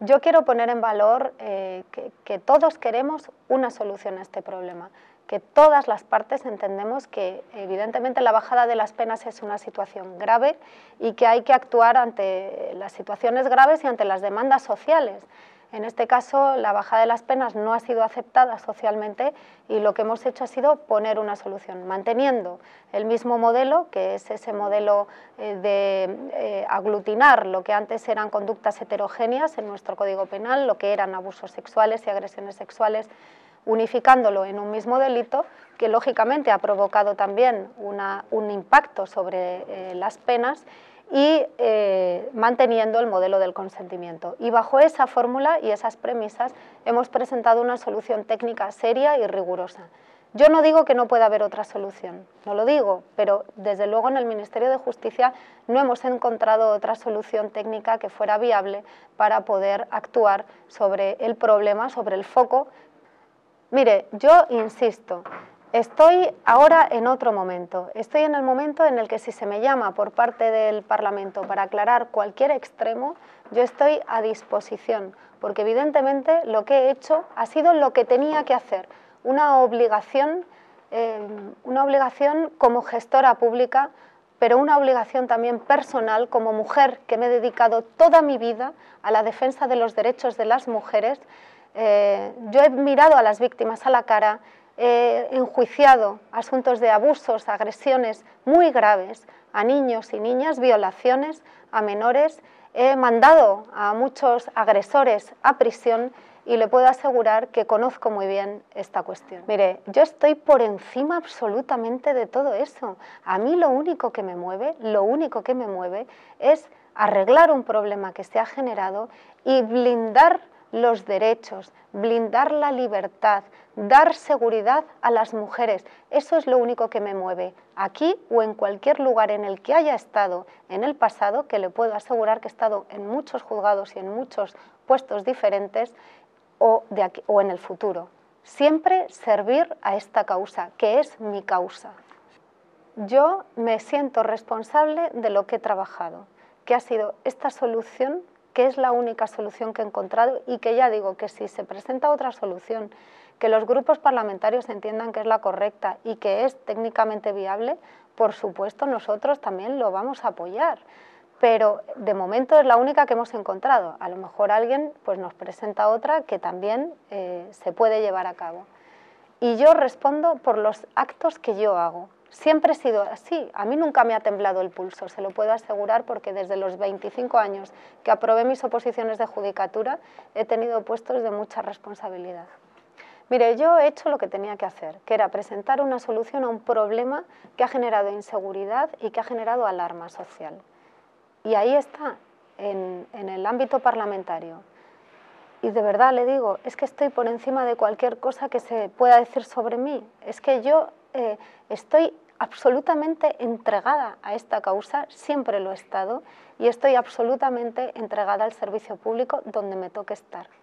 Yo quiero poner en valor que todos queremos una solución a este problema, que todas las partes entendemos que evidentemente la bajada de las penas es una situación grave y que hay que actuar ante las situaciones graves y ante las demandas sociales. En este caso, la bajada de las penas no ha sido aceptada socialmente y lo que hemos hecho ha sido poner una solución, manteniendo el mismo modelo, que es ese modelo de aglutinar lo que antes eran conductas heterogéneas en nuestro Código Penal, lo que eran abusos sexuales y agresiones sexuales, unificándolo en un mismo delito, que lógicamente ha provocado también un impacto sobre las penas, y manteniendo el modelo del consentimiento. Y bajo esa fórmula y esas premisas hemos presentado una solución técnica seria y rigurosa. Yo no digo que no pueda haber otra solución, no lo digo, pero desde luego en el Ministerio de Justicia no hemos encontrado otra solución técnica que fuera viable para poder actuar sobre el problema, sobre el foco. Mire, yo insisto, estoy ahora en otro momento, estoy en el momento en el que si se me llama por parte del Parlamento para aclarar cualquier extremo, yo estoy a disposición, porque evidentemente lo que he hecho ha sido lo que tenía que hacer, una obligación como gestora pública, pero una obligación también personal como mujer que me he dedicado toda mi vida a la defensa de los derechos de las mujeres. Yo he mirado a las víctimas a la cara, he enjuiciado asuntos de abusos, agresiones muy graves a niños y niñas, violaciones a menores, he mandado a muchos agresores a prisión y le puedo asegurar que conozco muy bien esta cuestión. Mire, yo estoy por encima absolutamente de todo eso. A mí lo único que me mueve es arreglar un problema que se ha generado y blindar los derechos, blindar la libertad, dar seguridad a las mujeres. Eso es lo único que me mueve, aquí o en cualquier lugar en el que haya estado en el pasado, que le puedo asegurar que he estado en muchos juzgados y en muchos puestos diferentes, o en el futuro. Siempre servir a esta causa, que es mi causa. Yo me siento responsable de lo que he trabajado, que ha sido esta solución, que es la única solución que he encontrado y que ya digo que si se presenta otra solución, que los grupos parlamentarios entiendan que es la correcta y que es técnicamente viable, por supuesto nosotros también lo vamos a apoyar. Pero de momento es la única que hemos encontrado. A lo mejor alguien pues, nos presenta otra que también se puede llevar a cabo. Y yo respondo por los actos que yo hago. Siempre he sido así, a mí nunca me ha temblado el pulso, se lo puedo asegurar porque desde los 25 años que aprobé mis oposiciones de judicatura he tenido puestos de mucha responsabilidad. Mire, yo he hecho lo que tenía que hacer, que era presentar una solución a un problema que ha generado inseguridad y que ha generado alarma social. Y ahí está, en el ámbito parlamentario. Y de verdad le digo, es que estoy por encima de cualquier cosa que se pueda decir sobre mí. Es que yo estoy absolutamente entregada a esta causa, siempre lo he estado, y estoy absolutamente entregada al servicio público donde me toque estar.